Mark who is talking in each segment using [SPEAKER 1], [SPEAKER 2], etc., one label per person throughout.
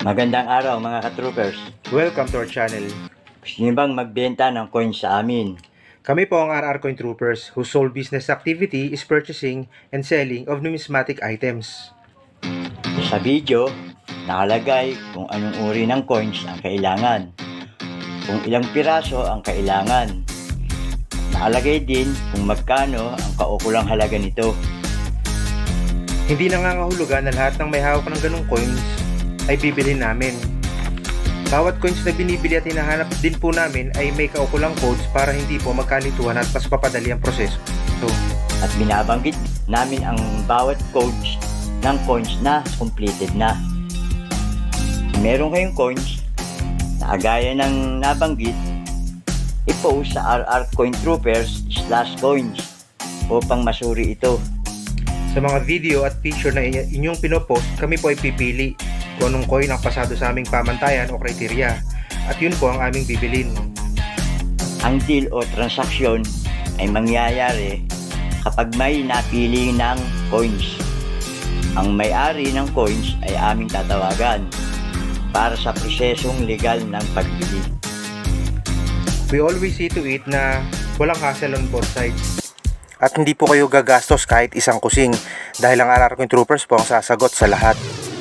[SPEAKER 1] Magandang araw mga ka-troopers.
[SPEAKER 2] Welcome to our channel.
[SPEAKER 1] Gusto niyo bang magbenta ng coins sa amin?
[SPEAKER 2] Kami po ang RR Coin Troopers whose sole business activity is purchasing and selling of numismatic items.
[SPEAKER 1] Sa video, nakalagay kung anong uri ng coins ang kailangan, kung ilang piraso ang kailangan. Nakalagay din kung magkano ang kaukulang halaga nito.
[SPEAKER 2] Hindi nangangahulugan na lahat ng may hawak ng ganong coins ay bibilhin namin. Bawat coins na binibili at hinahanap din po namin ay may kaukulang codes para hindi po magkalituhan at mas papadali ang proseso.
[SPEAKER 1] At binabanggit namin ang bawat codes ng coins na completed na. Meron kayong coins na agaya ng nabanggit, i-post sa rrcointroopers/coins upang masuri ito.
[SPEAKER 2] Sa mga video at picture na inyong pinopost, kami po ay pipili kung anong coin ang pasado sa aming pamantayan o kriteriya at yun po ang aming bibilin.
[SPEAKER 1] Ang deal o transaksyon ay mangyayari kapag may napili ng coins. Ang may-ari ng coins ay aming tatawagan para sa prosesong legal ng pagbili.
[SPEAKER 2] We always see to it na walang hassle on both sides. At hindi po kayo gagastos kahit isang kusing dahil ang RR Coin Troopers po ang sasagot sa lahat.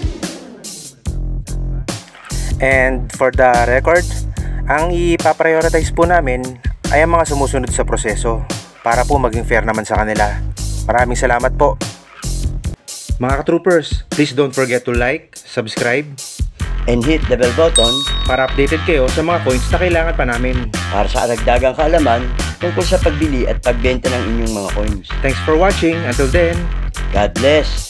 [SPEAKER 2] And for the record, ang ipaprioritize po namin ay ang mga sumusunod sa proseso para po maging fair naman sa kanila. Maraming salamat po. Mga ka-troopers, please don't forget to like, subscribe,
[SPEAKER 1] And hit the bell button
[SPEAKER 2] para updated kayo sa mga coins na kailangan pa namin.
[SPEAKER 1] para sa aragdagang kaalaman tungkol sa pagbili at pagbenta ng inyong mga coins.
[SPEAKER 2] Thanks for watching. Until then,
[SPEAKER 1] God bless!